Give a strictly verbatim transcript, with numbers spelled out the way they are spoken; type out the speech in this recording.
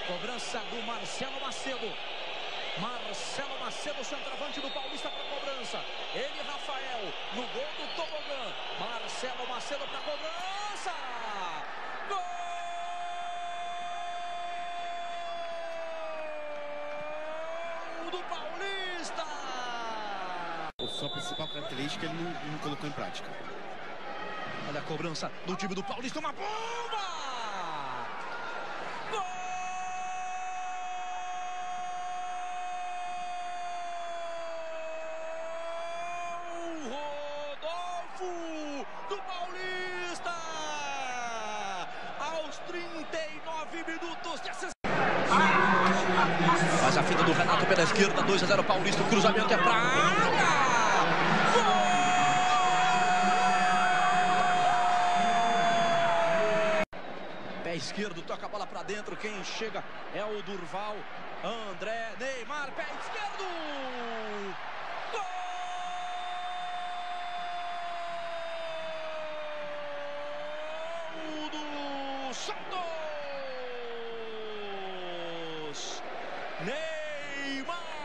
Cobrança do Marcelo Macedo. Marcelo Macedo, centroavante do Paulista para cobrança. Ele, Rafael, no gol do tobogã. Marcelo Macedo para cobrança. Gol do Paulista. A sua principal característica ele não, não colocou em prática. Olha a cobrança do time do Paulista, uma bomba! Do Paulista, aos trinta e nove minutos de assistência. Faz a finta do Renato pela esquerda, dois a zero Paulista, o cruzamento é pra área. Gol! Pé esquerdo, toca a bola pra dentro, quem chega é o Durval, André, Neymar, pé esquerdo. Gol! Santos! Neymar!